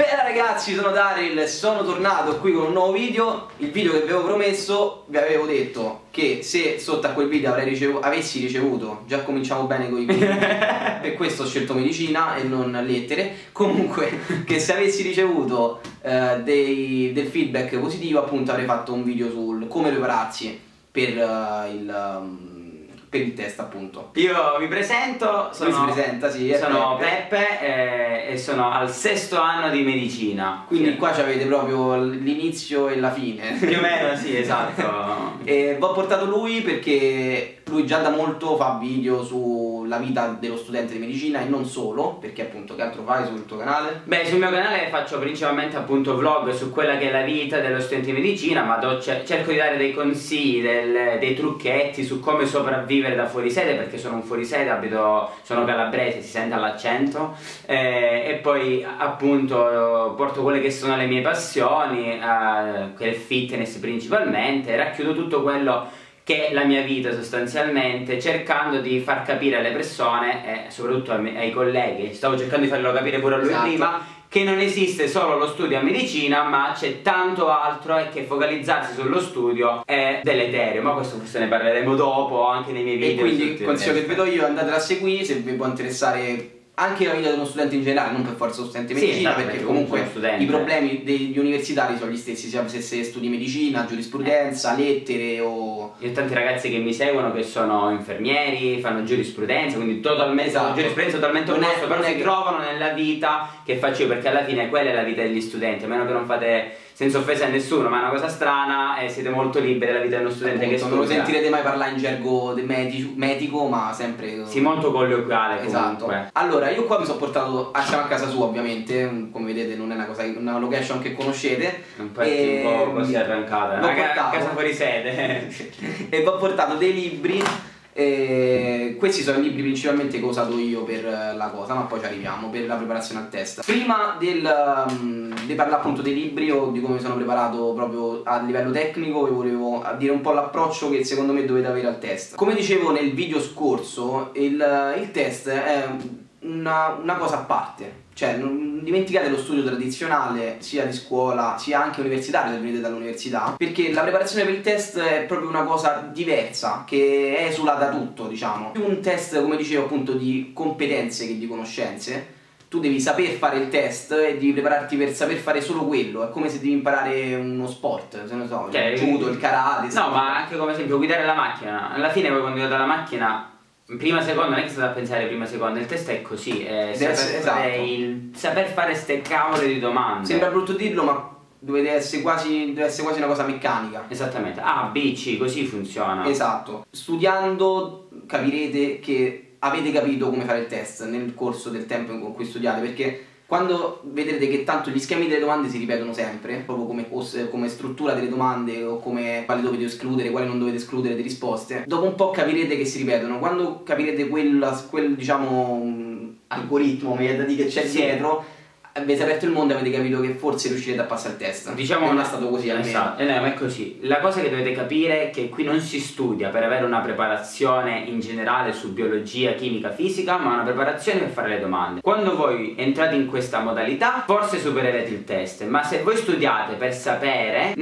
Bella ragazzi, sono Daryl, sono tornato qui con un nuovo video. Il video che vi avevo promesso, vi avevo detto che se sotto a quel video avessi ricevuto, già cominciamo bene con i video, per questo ho scelto medicina e non lettere. Comunque, che se avessi ricevuto del feedback positivo, appunto avrei fatto un video sul come prepararsi per il test, appunto. Io mi presento, sono Peppe e sono al 6º anno di medicina. Quindi qua avete proprio l'inizio e la fine. Più o meno sì, esatto. E vi ho portato lui perché lui già da molto fa video sulla vita dello studente di medicina e non solo, perché appunto che altro fai sul tuo canale? Beh, sul mio canale faccio principalmente appunto vlog su quella che è la vita dello studente di medicina, ma cerco di dare dei consigli, dei trucchetti su come sopravvivere da fuori sede, perché sono un fuorisede, sono calabrese, si sente all'accento, e poi appunto porto quelle che sono le mie passioni, che è il fitness principalmente, racchiudo tutto quello che è la mia vita sostanzialmente, cercando di far capire alle persone e soprattutto ai colleghi, stavo cercando di farlo capire pure a lui prima, che non esiste solo lo studio a medicina, ma c'è tanto altro e che focalizzarsi sullo studio è deleterio, ma questo forse ne parleremo dopo anche nei miei video. E quindi il consiglio che vi do io, andatela a seguire se vi può interessare anche la vita dello studente in generale, non per forza lo studente di medicina, sì, perché comunque i problemi degli universitari sono gli stessi, sia se studi medicina, giurisprudenza, lettere o... Io ho tanti ragazzi che mi seguono che sono infermieri, fanno giurisprudenza, quindi totalmente giurisprudenza totalmente opposto, però si trovano nella vita che faccio io, perché alla fine quella è la vita degli studenti, a meno che non fate, senza offesa a nessuno, ma è una cosa strana e siete molto liberi della vita dello studente. Appunto, che studia. Non lo sentirete mai parlare in gergo medico, ma sempre... Sì, molto colloquiale. Esatto. Comunque. Allora, io qua mi sono portato, siamo a casa sua ovviamente, come vedete non è una location che conoscete. Un po' così arrancata, a casa fuori sede. E vi ho portato dei libri. Questi sono i libri principalmente che ho usato io per la cosa, ma poi ci arriviamo, per la preparazione al test. Prima di parlare appunto dei libri o di come mi sono preparato proprio a livello tecnico, vi volevo dire un po' l'approccio che secondo me dovete avere al test. Come dicevo nel video scorso, il test è una cosa a parte. Cioè, non dimenticate lo studio tradizionale, sia di scuola, sia anche universitario se venite dall'università, perché la preparazione per il test è proprio una cosa diversa, che esula da tutto, diciamo. Più un test, come dicevo, appunto, di competenze che di conoscenze. Tu devi saper fare il test e devi prepararti per saper fare solo quello. È come se devi imparare uno sport, se non so, il judo, il karate. No, ma anche come esempio guidare la macchina. Alla fine poi quando guidate la macchina, prima seconda, non è che state a pensare prima seconda, il test è così, saper fare ste cavolo di domande. Sembra brutto dirlo, ma deve essere quasi una cosa meccanica. Esattamente, A, B, C, così funziona. Esatto. Studiando capirete che avete capito come fare il test nel corso del tempo con cui studiate, perché quando vedrete che tanto gli schemi delle domande si ripetono sempre, proprio come struttura delle domande o come quale dovete escludere, quale non dovete escludere di risposte, dopo un po' capirete che si ripetono. Quando capirete quel diciamo algoritmo, mi viene da dire, che c'è dietro, avete aperto il mondo e avete capito che forse riuscirete a passare il test. Diciamo non è stato così almeno. No, ma è così. La cosa che dovete capire è che qui non si studia per avere una preparazione in generale su biologia, chimica, fisica, ma una preparazione per fare le domande. Quando voi entrate in questa modalità, forse supererete il test, ma se voi studiate per sapere,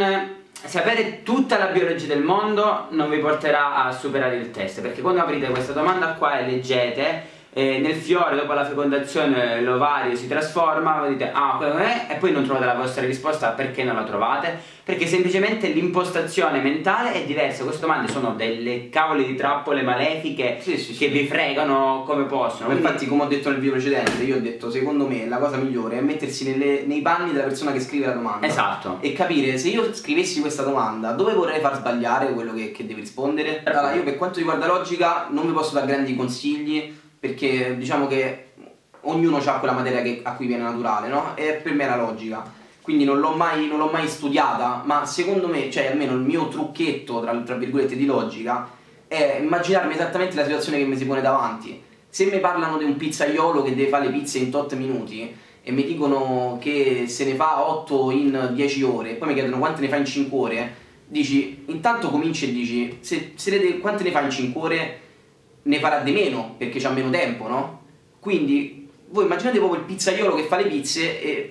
sapere tutta la biologia del mondo non vi porterà a superare il test, perché quando aprite questa domanda qua e leggete, nel fiore dopo la fecondazione l'ovario si trasforma, voi dite e poi non trovate la vostra risposta. Perché non la trovate? Perché semplicemente l'impostazione mentale è diversa. Queste domande sono delle cavoli di trappole malefiche che vi fregano come possono. Infatti, come ho detto nel video precedente, io ho detto secondo me la cosa migliore è mettersi nei panni della persona che scrive la domanda. Esatto. E capire, se io scrivessi questa domanda, dove vorrei far sbagliare quello che devi rispondere. Allora, io per quanto riguarda logica non vi posso dare grandi consigli, perché diciamo che ognuno ha quella materia a cui viene naturale, no? E per me è la logica, quindi non l'ho mai studiata, ma secondo me, cioè almeno il mio trucchetto tra virgolette di logica è immaginarmi esattamente la situazione che mi si pone davanti. Se mi parlano di un pizzaiolo che deve fare le pizze in tot minuti e mi dicono che se ne fa 8 in 10 ore e poi mi chiedono quante ne fa in 5 ore, dici, intanto cominci e dici, se vedete quante ne fa in 5 ore ne farà di meno perché c'ha meno tempo, no? Quindi voi immaginate proprio il pizzaiolo che fa le pizze e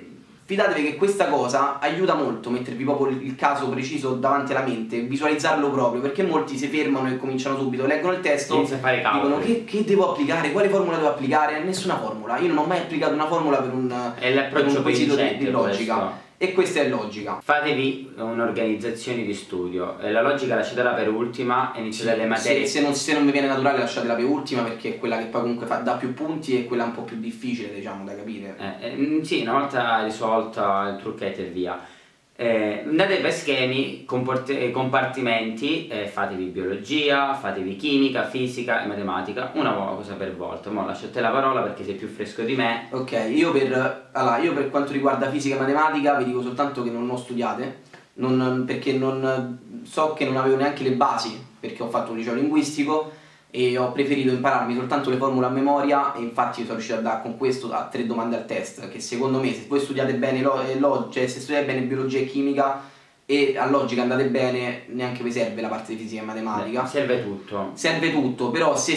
fidatevi che questa cosa aiuta molto, mettervi proprio il caso preciso davanti alla mente, visualizzarlo proprio, perché molti si fermano e cominciano subito, leggono il testo, dicono che devo applicare, quale formula devo applicare? Nessuna formula, io non ho mai applicato una formula per un quesito di logica. Questo. E questa è logica. Fatevi un'organizzazione di studio, la logica lasciatela per ultima e iniziate dalle materie. Se non vi viene naturale lasciatela per ultima, perché è quella che poi comunque dà più punti e quella un po' più difficile, diciamo, da capire. Sì, una volta risolta il trucchetto e via. Andate per schemi, compartimenti, fatevi biologia, fatevi chimica, fisica e matematica, una cosa per volta. Mo lasciate la parola perché sei più fresco di me. Ok, io per quanto riguarda fisica e matematica vi dico soltanto che non ho studiate, perché non so che non avevo neanche le basi, perché ho fatto un liceo linguistico e ho preferito impararmi soltanto le formule a memoria, e infatti sono riuscito a dare con questo a 3 domande al test, che secondo me se voi studiate bene cioè se studiate bene biologia e chimica e a logica andate bene, neanche vi serve la parte di fisica e matematica. Serve tutto. Serve tutto, però se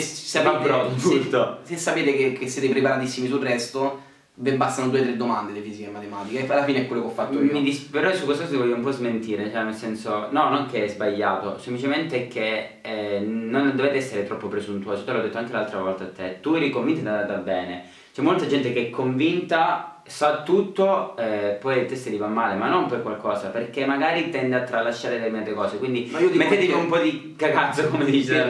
sapete che siete preparatissimi sul resto, vi bastano 2 o 3 domande di fisica e matematica, e alla fine è quello che ho fatto io. Però su questo ti voglio un po' smentire, cioè nel senso, no, non che è sbagliato, semplicemente che non dovete essere troppo presuntuosi. Te l'ho detto anche l'altra volta a te, tu eri convinta ed è andata bene. C'è molta gente che è convinta, sa tutto, poi il test gli va male, ma non per qualcosa, perché magari tende a tralasciare determinate cose, quindi mettetevi un po' di cagazzo, come dice.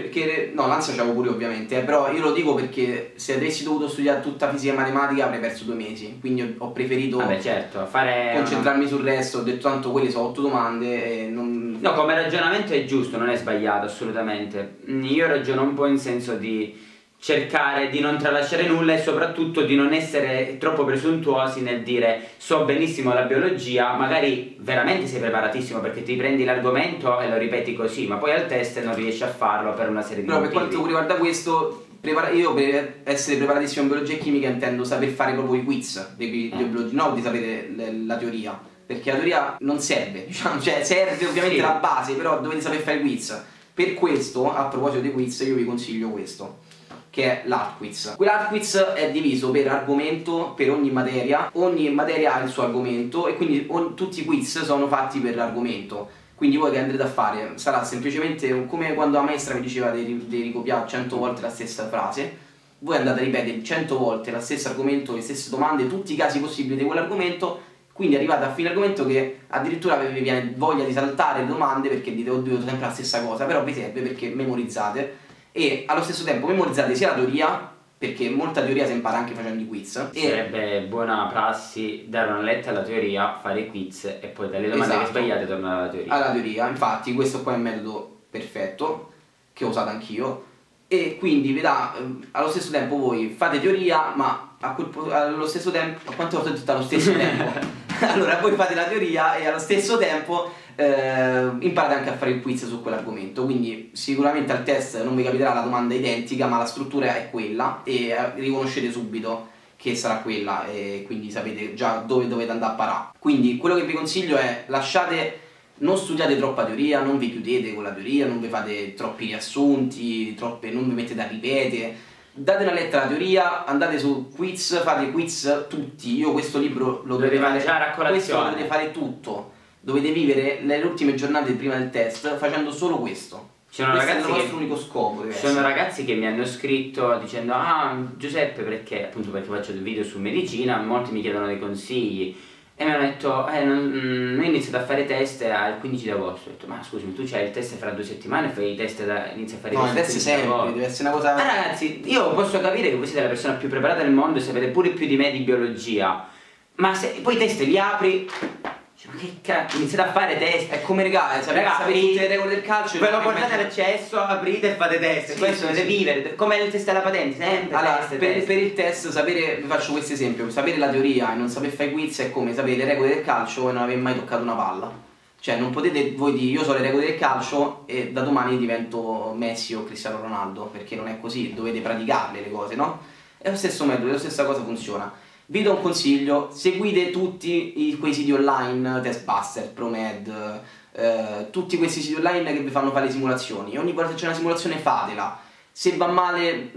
No, l'ansia c'avevo pure ovviamente, però io lo dico perché se avessi dovuto studiare tutta fisica e matematica avrei perso 2 mesi, quindi ho preferito concentrarmi sul resto. Ho detto tanto quelle sono 8 domande e non... No, come ragionamento è giusto, non è sbagliato assolutamente. Io ragiono un po' in senso di cercare di non tralasciare nulla e soprattutto di non essere troppo presuntuosi nel dire so benissimo la biologia, magari veramente sei preparatissimo perché ti prendi l'argomento e lo ripeti così, ma poi al test non riesci a farlo per una serie di motivi. Per quanto riguarda questo, io per essere preparatissimo in biologia e chimica intendo saper fare proprio i quiz di biologia, non di sapere la teoria, perché la teoria non serve, diciamo, cioè serve ovviamente la base, però dovete saper fare i quiz. Per questo, a proposito dei quiz, io vi consiglio questo, che è l'art quiz. Quell'art quiz è diviso per argomento, per ogni materia ha il suo argomento, e quindi tutti i quiz sono fatti per argomento. Quindi voi che andrete a fare sarà semplicemente come quando la maestra mi diceva di ricopiare 100 volte la stessa frase, voi andate a ripetere 100 volte lo stesso argomento, le stesse domande, tutti i casi possibili di quell'argomento, quindi arrivate a fine argomento che addirittura vi viene voglia di saltare le domande perché dite oddio sempre la stessa cosa, però vi serve perché memorizzate. E allo stesso tempo memorizzate sia la teoria, perché molta teoria si impara anche facendo i quiz. Sarebbe buona prassi dare una letta alla teoria, fare i quiz e poi dalle domande che sbagliate tornare alla teoria. Alla teoria, infatti questo qua è il metodo perfetto che ho usato anch'io, e quindi vi dà allo stesso tempo voi fate teoria, ma allo stesso tempo, quante volte ho detto allo stesso tempo? Allora voi fate la teoria e allo stesso tempo imparate anche a fare il quiz su quell'argomento, quindi sicuramente al test non vi capiterà la domanda identica, ma la struttura è quella e riconoscete subito che sarà quella, e quindi sapete già dove dovete andare a parare. Quindi quello che vi consiglio è non studiate troppa teoria, non vi chiudete con la teoria, non vi fate troppi riassunti, non vi mettete a ripetere. Date una lettera alla teoria, andate su quiz, fate quiz tutti. Io questo libro lo dovete fare tutto. Dovete vivere le ultime giornate prima del test facendo solo questo. Questo è il vostro unico scopo. Ci sono ragazzi che mi hanno scritto dicendo ah Giuseppe, perché faccio dei video su medicina, molti mi chiedono dei consigli e mi hanno detto noi iniziamo a fare test al 15 di agosto. Ho detto ma scusami, tu c'hai il test fra 2 settimane e fai i test inizi a fare i test? No, il test sempre, deve essere una cosa... ragazzi, io posso capire che voi siete la persona più preparata del mondo e sapete pure più di me di biologia, ma se poi i test li apri... Ma che cazzo, iniziate a fare test, è come sapete tutte le regole del calcio, ve lo portate all'accesso, aprite e fate test, questo dovete vivere, come il test alla patente, sempre allora, per il test sapere, vi faccio questo esempio, sapere la teoria e non saper fare quiz è come sapere le regole del calcio e non aver mai toccato una palla. Cioè non potete voi dire io so le regole del calcio e da domani divento Messi o Cristiano Ronaldo, perché non è così, dovete praticarle le cose, no? È lo stesso metodo, la stessa cosa funziona. Vi do un consiglio, seguite tutti quei siti online, Testbuster, ProMed, tutti questi siti online che vi fanno fare le simulazioni. Ogni volta che c'è una simulazione fatela, se va male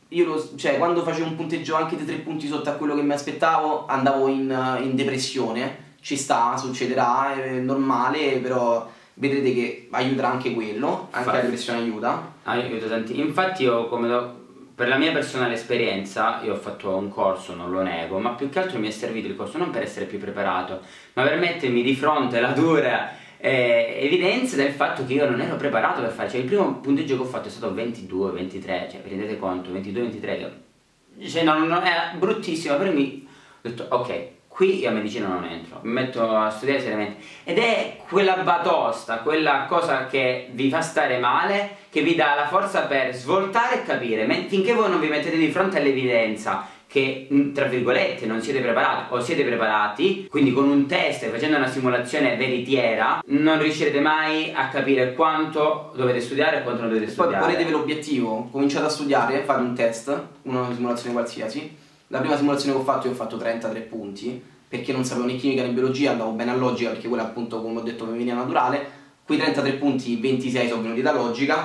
cioè, quando facevo un punteggio anche di 3 punti sotto a quello che mi aspettavo, andavo in depressione. Ci sta, succederà, è normale, però vedrete che aiuterà anche quello, anche la depressione aiuta. Aiuta tanti. Infatti io per la mia personale esperienza, io ho fatto un corso, non lo nego, ma più che altro mi è servito il corso non per essere più preparato, ma per mettermi di fronte alla dura evidenza del fatto che io non ero preparato per fare. Cioè il primo punteggio che ho fatto è stato 22, 23, cioè vi rendete conto, 22, 23, cioè non era bruttissimo, però mi ho detto ok, qui io a medicina non entro, mi metto a studiare seriamente. Ed è quella batosta, quella cosa che vi fa stare male, che vi dà la forza per svoltare e capire. Finché voi non vi mettete di fronte all'evidenza che, tra virgolette, non siete preparati o siete preparati, quindi con un test e facendo una simulazione veritiera, non riuscirete mai a capire quanto dovete studiare e quanto non dovete studiare. Poi ponetevi l'obiettivo, cominciate a studiare, fate un test, una simulazione qualsiasi. La prima simulazione che ho fatto io ho fatto 33 punti, perché non sapevo né chimica né biologia, andavo bene a logica perché quella appunto, come ho detto, mi veniva naturale. Quei 33 punti, 26 sono venuti da logica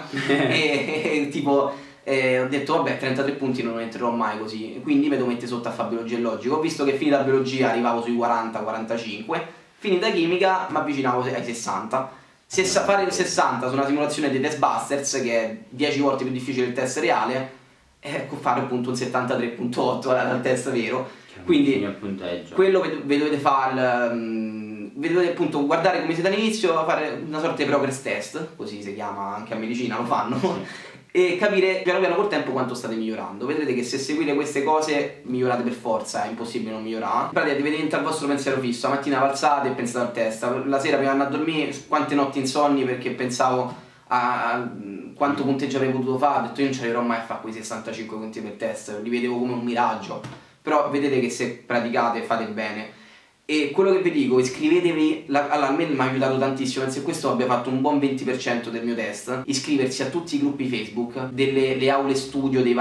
e tipo ho detto vabbè, 33 punti non entrerò mai così, quindi mi devo mettere sotto a fare biologia e logica. Ho visto che finita biologia arrivavo sui 40-45, finita chimica mi avvicinavo ai 60. Fare il 60 su una simulazione dei test Busters, che è 10 volte più difficile del test reale, fare appunto un 73.8 al test vero. Quindi quello vi dovete fare, vi dovete appunto guardare come siete all'inizio, fare una sorta di progress test, così si chiama, anche a medicina lo fanno, e capire piano piano col tempo quanto state migliorando. Vedrete che se seguite queste cose migliorate per forza, è impossibile non migliorare. In pratica deve diventare il vostro pensiero fisso, la mattina alzate e pensate al test, la sera prima di andare a dormire quante notti insonni perché pensavo a quanto punteggio avrei potuto fare, ho detto io non ci arriverò mai a fare quei 65 punti per test, li vedevo come un miraggio. Però vedete che se praticate fate bene. E quello che vi dico, iscrivetevi, allora a me mi ha aiutato tantissimo, se questo abbia fatto un buon 20% del mio test, iscriversi a tutti i gruppi Facebook, le aule studio dei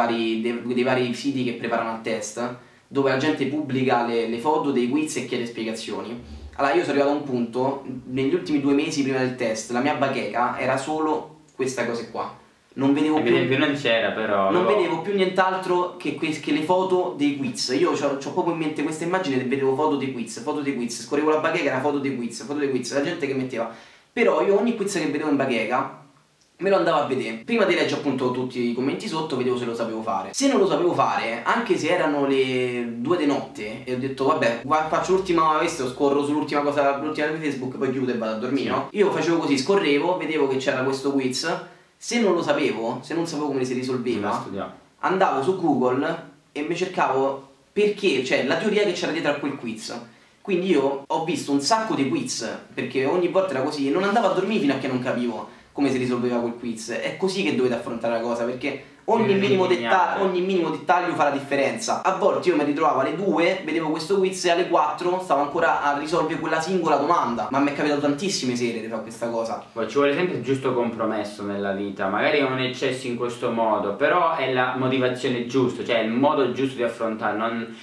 vari siti che preparano al test, dove la gente pubblica le foto dei quiz e chiede spiegazioni. Allora io sono arrivato a un punto, negli ultimi 2 mesi prima del test, la mia bacheca era solo queste cose qua. Non vedevo più, non c'era però. Non vedevo più nient'altro che le foto dei quiz. Io ho proprio in mente questa immagine e vedevo foto dei quiz, scorrevo la bacheca, era foto dei quiz, la gente che metteva. Però io ogni quiz che vedevo in bacheca me lo andavo a vedere. Prima di leggere appunto tutti i commenti sotto, vedevo se lo sapevo fare. Se non lo sapevo fare, anche se erano le 2 di notte e ho detto vabbè, faccio l'ultima, questo, scorro sull'ultima cosa, l'ultima di Facebook, poi chiudo e vado a dormire, no? Io facevo così, scorrevo, vedevo che c'era questo quiz. Se non lo sapevo, se non sapevo come si risolveva, andavo su Google e mi cercavo perché, cioè la teoria che c'era dietro a quel quiz. Quindi io ho visto un sacco di quiz, perché ogni volta era così, e non andavo a dormire fino a che non capivo come si risolveva quel quiz. È così che dovete affrontare la cosa, perché ogni minimo dettaglio fa la differenza. A volte io mi ritrovavo alle 2, vedevo questo quiz e alle 4 stavo ancora a risolvere quella singola domanda. Ma mi è capitato tantissime sere di fare questa cosa. Poi ci vuole sempre il giusto compromesso nella vita, magari non eccessi in questo modo, però è la motivazione giusta, cioè il modo giusto di affrontare,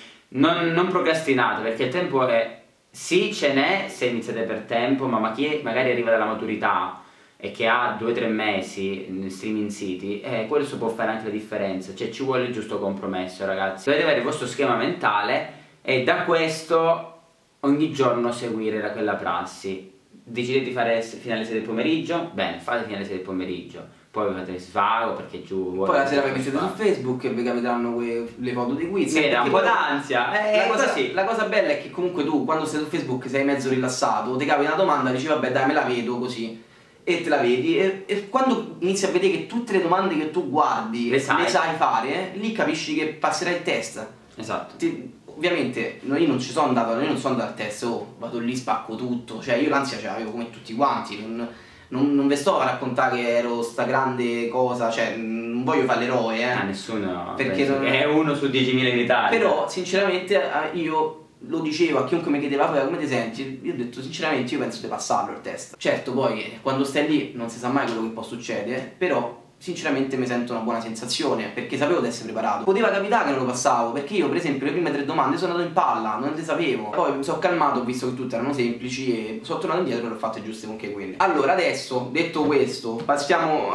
non procrastinate, perché il tempo è, sì ce n'è se iniziate per tempo, ma chi magari arriva dalla maturità e che ha 2-3 mesi in streaming siti, questo può fare anche la differenza, cioè ci vuole il giusto compromesso, ragazzi. Dovete avere il vostro schema mentale e da questo ogni giorno seguire quella prassi. Decidete di fare fino alle 6 del pomeriggio, bene, fate fino alle 6 del pomeriggio, poi vi fate svago perché giù... Poi la sera vi mettete su Facebook e vi capiteranno le foto dei quiz. Sì, da un po' d'ansia. La cosa bella è che comunque tu quando stai su Facebook sei mezzo rilassato, ti capita una domanda, dici vabbè dai me la vedo così. E te la vedi e quando inizi a vedere che tutte le domande che tu guardi le sai fare, lì capisci che passerai il test. Esatto. Ovviamente io non sono andato al test, vado lì, spacco tutto, cioè io l'ansia ce l'avevo come tutti quanti, non vi sto a raccontare che ero sta grande cosa, cioè non voglio fare l'eroe, nessuno, perché è 1 su 10.000 in Italia. Però sinceramente io lo dicevo a chiunque mi chiedeva come ti senti, io ho detto sinceramente io penso di passarlo il test. Certo poi quando stai lì non si sa mai quello che può succedere, però sinceramente mi sento una buona sensazione, perché sapevo di essere preparato. Poteva capitare che non lo passavo, perché io per esempio le prime 3 domande sono andato in palla, non le sapevo. Poi mi sono calmato, ho visto che tutte erano semplici e sono tornato indietro e le ho fatte giuste anche quelle. Allora adesso, detto questo, passiamo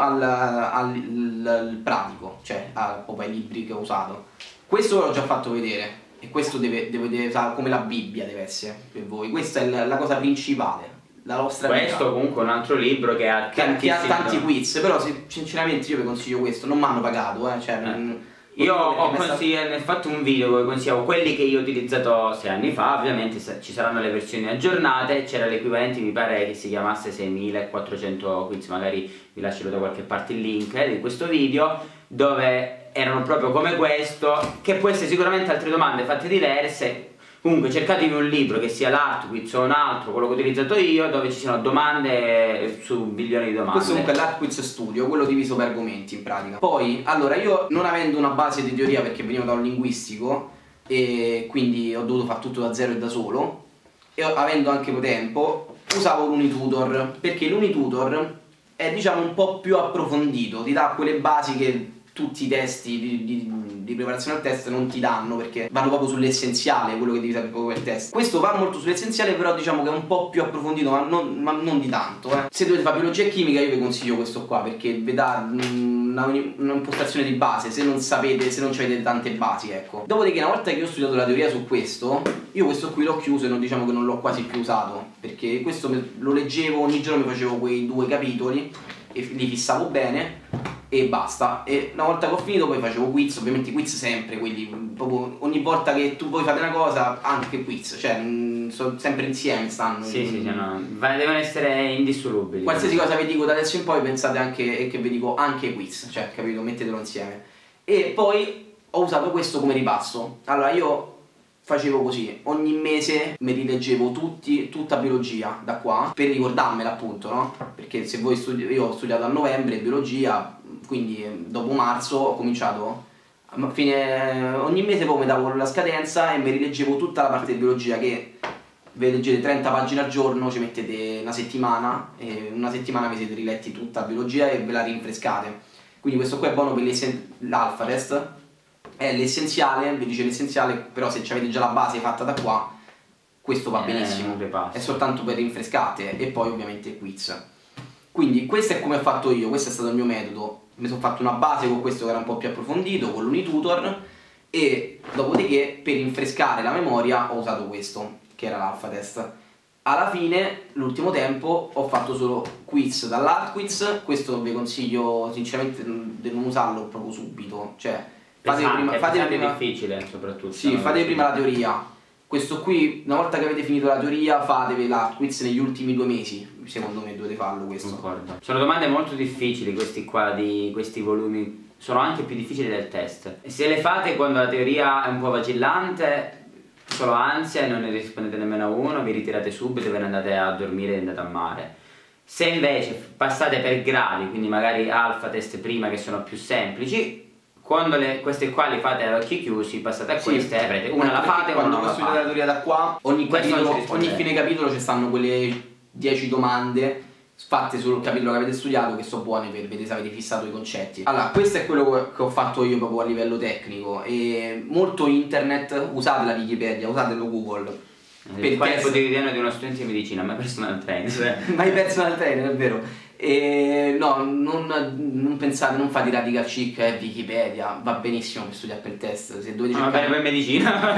al pratico, cioè proprio ai libri che ho usato. Questo l'ho già fatto vedere e questo deve come la Bibbia deve essere per voi. Questa è la cosa principale. La vostra questo vita. comunque è un altro libro che ha tanti quiz, però sinceramente io vi consiglio questo, non mi hanno pagato, cioè, io ho fatto un video dove consigliavo quelli che io ho utilizzato 6 anni fa, ovviamente ci saranno le versioni aggiornate, c'era l'equivalente mi pare che si chiamasse 6400 quiz, magari vi lascerò da qualche parte il link di questo video, dove erano proprio come questo, che può essere sicuramente altre domande fatte diverse. Comunque cercatevi un libro che sia l'Art Quiz o un altro, quello che ho utilizzato io, dove ci siano domande su milioni di domande. Questo comunque è l'Art Quiz Studio, quello diviso per argomenti in pratica. Poi, allora, io non avendo una base di teoria perché venivo da un linguistico e quindi ho dovuto fare tutto da zero e da solo, e avendo anche tempo, usavo l'Unitutor, perché l'Unitutor è diciamo un po' più approfondito, ti dà quelle basi che tutti i testi di preparazione al test non ti danno, perché vanno proprio sull'essenziale, quello che devi sapere proprio il test. Questo va molto sull'essenziale, però diciamo che è un po' più approfondito, ma non di tanto. Se dovete fare biologia e chimica io vi consiglio questo qua, perché vi dà un'impostazione di base, se non avete tante basi, ecco. Dopodiché una volta che ho studiato la teoria su questo, io questo qui l'ho chiuso e diciamo che non l'ho quasi più usato, perché questo lo leggevo, ogni giorno mi facevo quei 2 capitoli e li fissavo bene e basta. E una volta che ho finito poi facevo quiz, ovviamente quiz sempre, quindi proprio ogni volta che tu vuoi fare una cosa anche quiz, cioè sono sempre insieme, stanno. Sì, no, devono essere indissolubili. Qualsiasi cosa vi dico da adesso in poi pensate anche che vi dico anche quiz, cioè capito, mettetelo insieme. E poi ho usato questo come ripasso. Allora io facevo così, ogni mese mi rileggevo tutta biologia da qua per ricordarmela appunto, no? Perché se voi io ho studiato a novembre biologia, quindi dopo marzo ho cominciato ogni mese poi mi davo la scadenza e mi rileggevo tutta la parte di biologia, che ve leggete 30 pagine al giorno, ci mettete una settimana e una settimana vi siete riletti tutta la biologia e ve la rinfrescate. Quindi questo qua è buono per l'alfa test, è l'essenziale, vi dice l'essenziale, però se avete già la base fatta da qua questo va benissimo, è soltanto per rinfrescate e poi ovviamente quiz. Quindi questo è come ho fatto io, questo è stato il mio metodo. Mi sono fatto una base con questo che era un po' più approfondito, con l'Unitutor, e dopodiché per rinfrescare la memoria ho usato questo, che era l'alfa test. Alla fine, l'ultimo tempo, ho fatto solo quiz dall'Art Quiz. Questo vi consiglio sinceramente di non usarlo proprio subito, cioè fate prima difficile soprattutto. Sì, fate prima la teoria. Questo qui, una volta che avete finito la teoria, fatevi l'Art Quiz negli ultimi 2 mesi. Secondo me dovete farlo questo. Concordo. Sono domande molto difficili questi qua, di questi volumi. Sono anche più difficili del test. E se le fate quando la teoria è un po' vacillante, solo ansia e non ne rispondete nemmeno a uno, vi ritirate subito e ve ne andate a dormire e andate a mare. Se invece passate per gradi, quindi magari alfa test prima che sono più semplici, quando queste qua le fate a occhi chiusi, passate a queste, avrete una la fate, quando una la studiate fate. la teoria da qua, ogni fine capitolo ci stanno quelle 10 domande fatte sul capitolo che avete studiato, che sono buone per vedere se avete fissato i concetti. Allora, questo è quello che ho fatto io proprio a livello tecnico, e molto internet, usate la Wikipedia, usatelo Google. Qual è il quotidiano di uno studente di medicina? My personal trainer. My personal trainer, è vero. No, non pensate, non fate radical chic Wikipedia, va benissimo per studiare per il test. Se dovete cercare per medicina.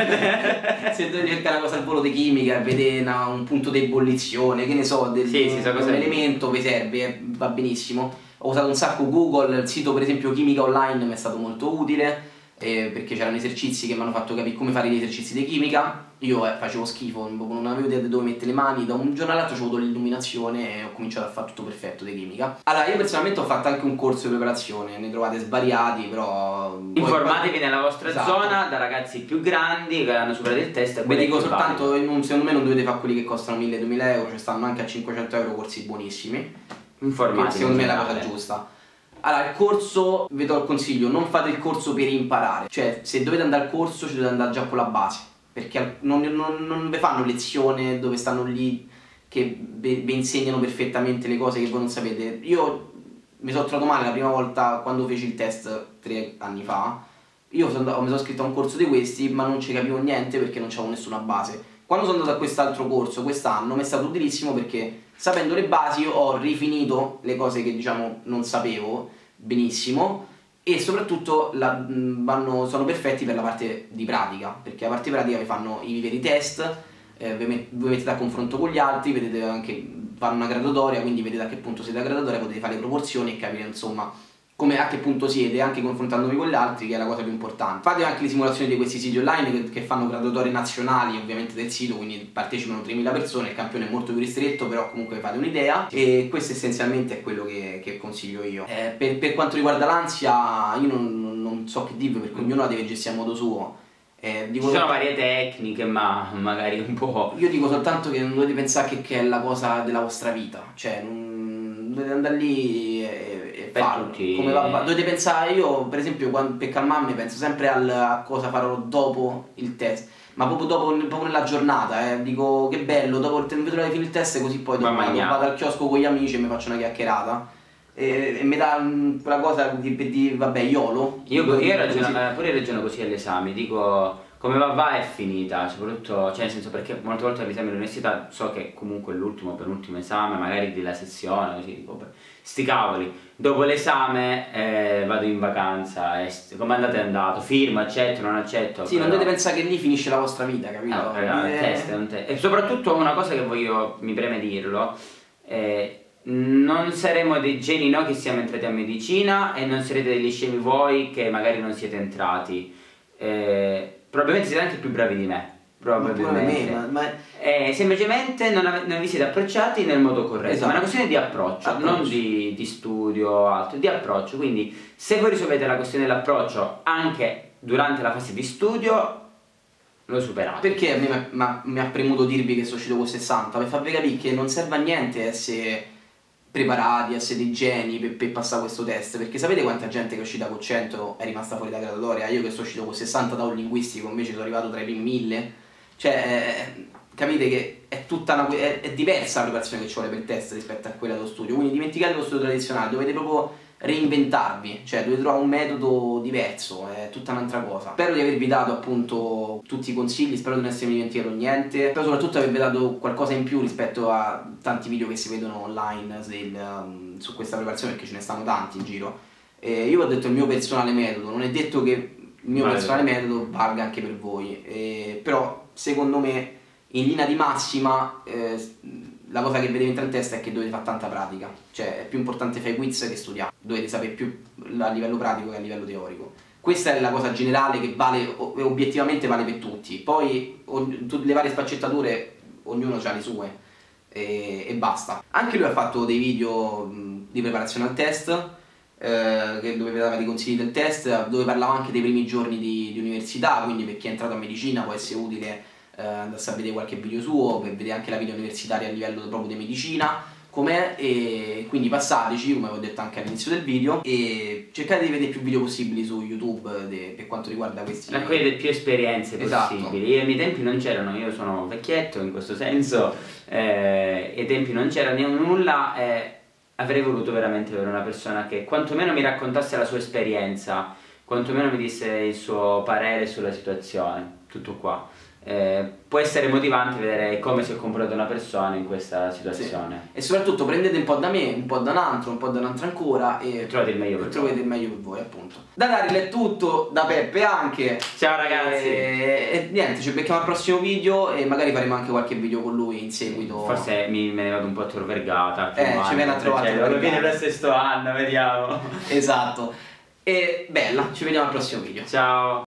se dovete cercare una cosa al volo di chimica, vedete un punto di ebollizione, che ne so, un elemento vi serve, va benissimo. Ho usato un sacco Google, il sito per esempio Chimica Online mi è stato molto utile, perché c'erano esercizi che mi hanno fatto capire come fare gli esercizi di chimica. Io facevo schifo, non avevo idea di dove mettere le mani, da un giorno all'altro ho avuto l'illuminazione e ho cominciato a fare tutto perfetto di chimica. Allora, io personalmente ho fatto anche un corso di preparazione, ne trovate svariati, però... Informatevi nella vostra zona, da ragazzi più grandi che hanno superato il test. Vi dico soltanto, secondo me non dovete fare quelli che costano 1000-2000 euro, ci stanno anche a 500 euro corsi buonissimi. Informatevi. Secondo me è la cosa giusta. Allora, il corso, vi do il consiglio, non fate il corso per imparare, cioè se dovete andare al corso ci dovete andare già con la base, perché non vi fanno lezione dove stanno lì che vi insegnano perfettamente le cose che voi non sapete. Io mi sono trovato male la prima volta quando feci il test 3 anni fa. Io mi sono iscritto a un corso di questi, ma non ci capivo niente perché non c'avevo nessuna base. Quando sono andato a quest'altro corso quest'anno mi è stato utilissimo perché sapendo le basi ho rifinito le cose che diciamo non sapevo benissimo e soprattutto sono perfetti per la parte di pratica, perché la parte pratica vi fanno i veri test, vi mettete a confronto con gli altri, vedete anche, fanno una graduatoria, quindi vedete a che punto siete a graduatoria, potete fare le proporzioni e capire insomma a che punto siete, anche confrontandovi con gli altri, che è la cosa più importante. Fate anche le simulazioni di questi siti online che fanno graduatorie nazionali ovviamente del sito, quindi partecipano 3.000 persone, il campione è molto più ristretto, però comunque fate un'idea, e questo essenzialmente è quello che consiglio io. Per quanto riguarda l'ansia, io non so che dirvi, perché ognuno la deve gestire a modo suo. Ci sono varie tecniche, ma magari un po'... Io dico soltanto che non dovete pensare che è la cosa della vostra vita, cioè dovete andare lì e farlo come va. Dovete pensare, io per esempio per calmarmi penso sempre a cosa farò dopo il test, ma proprio nella giornata, dico che bello, dopo vedo di finire il test, così poi dopo vado al chiosco con gli amici e mi faccio una chiacchierata e mi dà quella cosa di vabbè, YOLO. Io ragiono così agli esami, dico come va è finita, soprattutto, cioè nel senso, perché molte volte all'esame all'università so che comunque è l'ultimo, penultimo esame, magari della sessione, così dico, beh, sti cavoli, dopo l'esame vado in vacanza, come andate è andato, firmo, accetto, non accetto. Sì, non dovete pensare che lì finisce la vostra vita, capito? Test è un test. E soprattutto una cosa che mi preme dirlo, non saremo dei geni noi che siamo entrati a medicina e non sarete degli scemi voi che magari non siete entrati. Probabilmente siete anche più bravi di me. Probabilmente. Semplicemente non vi siete approcciati nel modo corretto. Esatto. Ma è una questione di approccio. Non di studio o altro, di approccio. Quindi se voi risolvete la questione dell'approccio anche durante la fase di studio, lo superate. Perché a me mi ha premuto dirvi che sono uscito con 60? Per farvi capire che non serve a niente essere preparati, essere dei geni per passare questo test, perché sapete quanta gente che è uscita con 100 è rimasta fuori da graduatoria? Io che sono uscito con 60 da un linguistico invece sono arrivato tra i primi 1000, cioè capite che è diversa la preparazione che ci vuole per il test rispetto a quella dello studio, quindi dimenticate lo studio tradizionale, dovete proprio reinventarvi, cioè dovete trovare un metodo diverso, è tutta un'altra cosa. Spero di avervi dato appunto tutti i consigli, spero di non essermi dimenticato niente, spero soprattutto avervi dato qualcosa in più rispetto a tanti video che si vedono online su questa preparazione, perché ce ne stanno tanti in giro. Io ho detto il mio personale metodo, non è detto che il mio personale metodo valga anche per voi, però secondo me in linea di massima la cosa che vedete in testa è che dovete fare tanta pratica, cioè è più importante fare i quiz che studiare, dovete sapere più a livello pratico che a livello teorico. Questa è la cosa generale che obiettivamente vale per tutti, poi le varie sfaccettature ognuno ha le sue e basta. Anche lui ha fatto dei video di preparazione al test, dove dava dei consigli del test, dove parlava anche dei primi giorni di università, quindi per chi è entrato a medicina può essere utile andasse a vedere qualche video suo per vedere anche la vita universitaria a livello proprio di medicina com'è, e quindi passateci, come avevo detto anche all'inizio del video, e cercate di vedere più video possibili su YouTube per quanto riguarda questi, raccogliete più esperienze possibili. Io ai miei tempi non c'erano, io sono vecchietto in questo senso, ai tempi non c'era nulla, avrei voluto veramente avere una persona che quantomeno mi raccontasse la sua esperienza, quantomeno mi disse il suo parere sulla situazione, tutto qua. Può essere motivante vedere come si è comportata una persona in questa situazione. Sì. E soprattutto prendete un po' da me, un po' da un altro ancora e trovate il meglio per voi, appunto. Da Daryl è tutto, da Peppe anche. Ciao ragazzi. E niente, ci becchiamo al prossimo video e magari faremo anche qualche video con lui in seguito. Forse me ne vado un po' a Tor Vergata. Ci viene a trovare. Alla fine del sesto anno, vediamo. Esatto. E bella, ci vediamo al prossimo video. Ciao.